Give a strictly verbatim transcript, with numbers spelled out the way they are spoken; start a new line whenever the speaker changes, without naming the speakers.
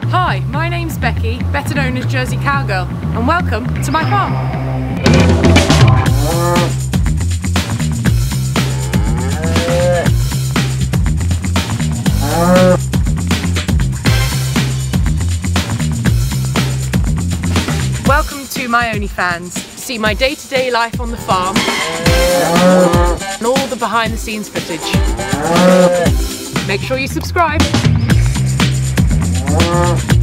Hi, my name's Becky, better known as Jersey Cowgirl, and welcome to my farm. Welcome to my OnlyFans. See my day-to-day life on the farm and all the behind-the-scenes footage. Make sure you subscribe.